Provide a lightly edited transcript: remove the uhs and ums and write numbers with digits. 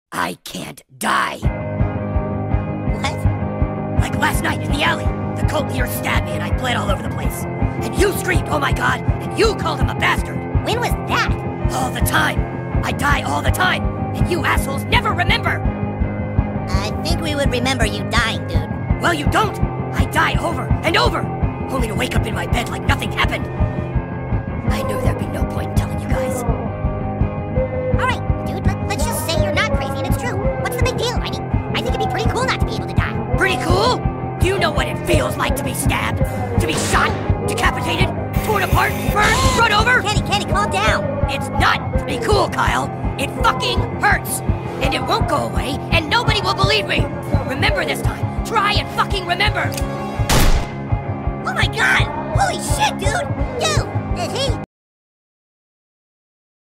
I can't die. What? Like last night in the alley, the cult leader stabbed me and I bled all over the place. And you screamed, "Oh my God," and you called him a bastard. When was that? All the time. I die all the time, and you assholes never remember. I think we would remember you dying, dude. Well, you don't. I die over and over, only to wake up in my bed like nothing happened. I knew there'd be no point in telling you guys. Alright, dude, let's just say you're not crazy and it's true. What's the big deal? I mean, I think it'd be pretty cool not to be able to die. Pretty cool? Do you know what it feels like to be stabbed? To be shot? Decapitated? Torn apart? Burned? Run over? Kenny, calm down. It's not to be cool, Kyle. It fucking hurts. And it won't go away, and nobody will believe me. Remember this time. Try and fucking remember. Oh my God! Holy shit, dude! Dude, is he...